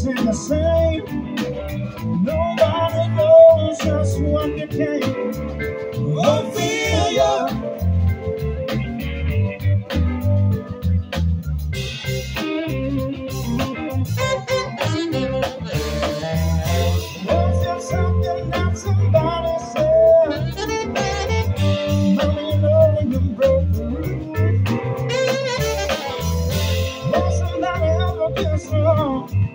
ain't the same. Nobody knows just what became Ophelia. Was there something that somebody said? Mommy, know you broke the rules. Was somebody ever kissed wrong?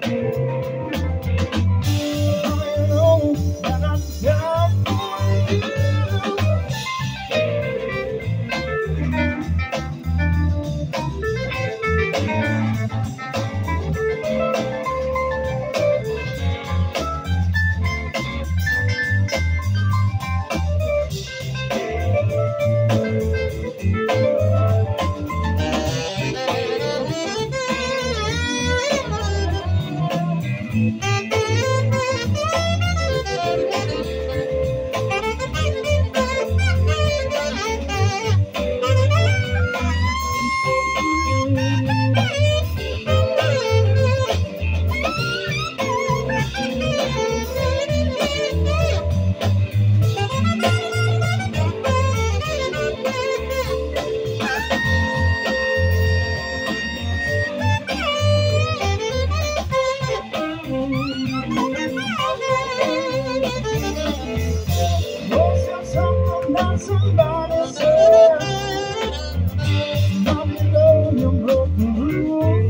Somebody said, Mom, you know you broke the rules.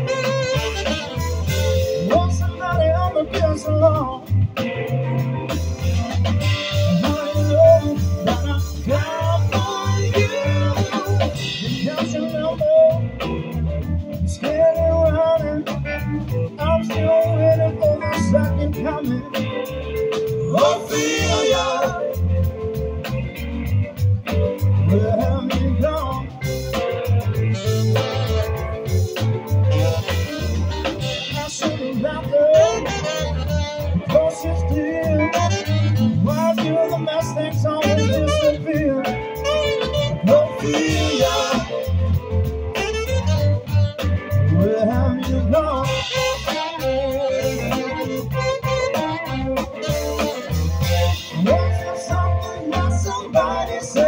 Won't somebody ever kiss along? Now you know that I'm down for you. Because you know I'm scared and running. I'm still waiting for the second coming. Ophelia. Where have you gone? I should have left her, cause she's still. Why do the best things always disappear? Ophelia, where have you gone? Was there something that somebody said?